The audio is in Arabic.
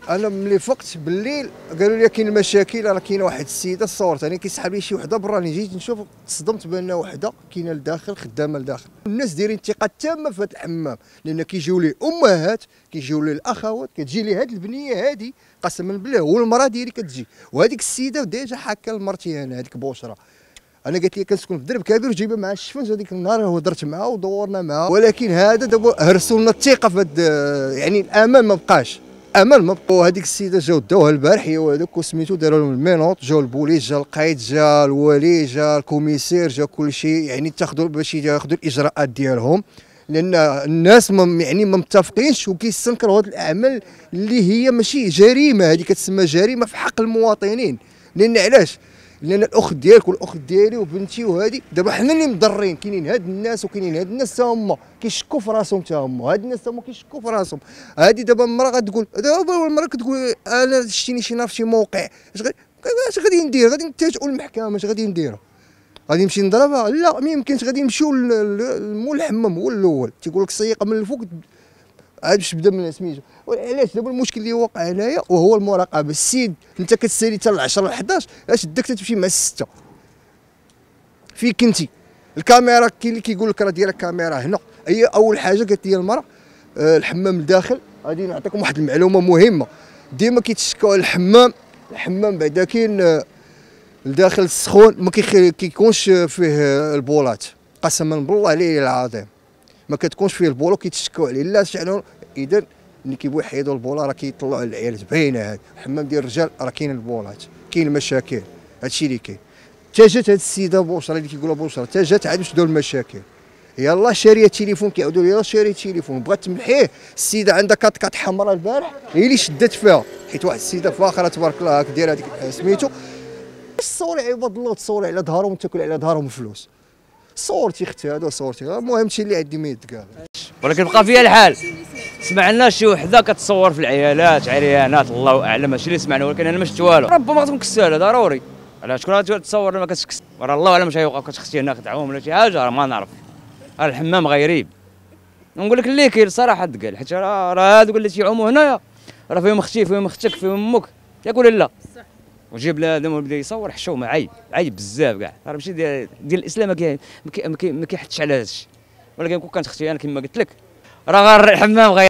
انا ملي فقت بالليل قالوا لي كاين المشاكل، راه كاينه واحد السيده صورت يعني كيسحب لي شي وحده برا، راني جيت نشوف تصدمت بان وحده كاينه لداخل خدامه لداخل. الناس دايرين ثقه تامه في هذا الحمام، لان كيجيو لي امهات، كيجيو لي الاخوات، كتجي لي هذه البنيه هذه قسما بالله والمراه ديالي كتجي، وهذيك السيده ديجا حاكه لمرتي انا هذيك بوشره. انا قالت لي كنسكن في درب كبير وجايبه مع الشفنج، هذيك النهار هضرت معاه ودورنا معاه، ولكن هذا دابا هرسوا لنا الثقه في يعني الامان ما بقاش، امان ما بقى. وهذيك السيده جاو داوها البارح هي وهذوك وسميتو داروا لهم المينوط، جاو البوليس، جا القايد، جا الولي، جا الكوميسير، جا كل شيء يعني تاخذوا باش ياخذوا الاجراءات ديالهم، لان الناس يعني ما متفقينش وكيستنكروا هذه الاعمال اللي هي ماشي جريمه، هذه كتسمى جريمه في حق المواطنين. لان علاش؟ لان الاخت ديالك والاخت ديالي وبنتي وهذه دابا حنا اللي مضرين. كاينين هاد الناس وكاينين هاد الناس تا هما كيشكوا في راسهم، تا هما هاد الناس تا هما كيشكوا في راسهم. هادي دابا المراه غتقول، دابا المراه كتقول انا شتيني شي نهار في شي موقع، اش غادي ندير؟ غادي نتاجئوا المحكمه، اش غادي نديروا؟ غادي نمشي نضربها؟ لا ما يمكنش. غادي نمشيو لمول الحمام هو الاول تيقول لك سيقه من الفوق عاد باش تبدا من سميتو. علاش؟ دابا المشكل اللي واقع هنايا وهو المراقبه. السيد انت كتسالي حتى ل 10 ل 11 اش داك تمشي مع 6 فين كنتي؟ الكاميرا كاين اللي كيقول لك راه دايره الكاميرا هنا. هي اول حاجه قالت لي المراه الحمام الداخل. غادي نعطيكم واحد المعلومه مهمه، ديما كيتشكوا على الحمام بعدا كاين الداخل السخون ما كيكونش فيه البولات، قسما بالله عليه العظيم ما كتكونش فيه البولو كيتشكوا عليه. لا شعلوا اذا ملي كيبغيو يحيدوا البولا راه كيطلعوا على العيال باينه. هذا الحمام ديال الرجال راه كاين البولات، كاين المشاكل، هادشي اللي كاين. تا جات هاد السيده بوشره اللي كيقولوا بوشره، تا جات عاد باش داو المشاكل. يلاه شاريه تليفون، كيعاودوا لي شاريه تليفون، بغات تمحيه. السيده عندها كاط حمراء البارح هي اللي شدات فيها، حيت واحد السيده فاخره تبارك الله دايره هذيك سميتو. صوري عباد الله تصوري على ظهرهم وتاكل على ظهرهم الفلوس. صورتي اختي هذا صورتي، المهم شي اللي عندي ما يتقال. ولكن بقى فيها الحال. سمعنا شي وحده كتصور في العيالات عريانات الله اعلم هادشي اللي سمعنا، ولكن انا ما شفت والو. ربما تكون كساله ضروري، علاش شكون تصور لما كتكس؟ راه الله اعلم واش غيوقع، كتختي هنا كتعوم ولا شي حاجه، راه ما نعرف. راه الحمام غيريب، نقول لك اللي كاين صراحه تقال، حيت راه هادوك اللي تيعوموا هنايا راه فيهم اختي، فيهم اختك، فيهم امك، ياك ولا لا؟ وجيب بنادم وبدا يصور حشومه، عيب بزاف كاع. راه ماشي ديال الاسلام، ما كيحثش على هذا الشيء. ولكن كون كانت اختي انا كما قلت لك راه غير الحمام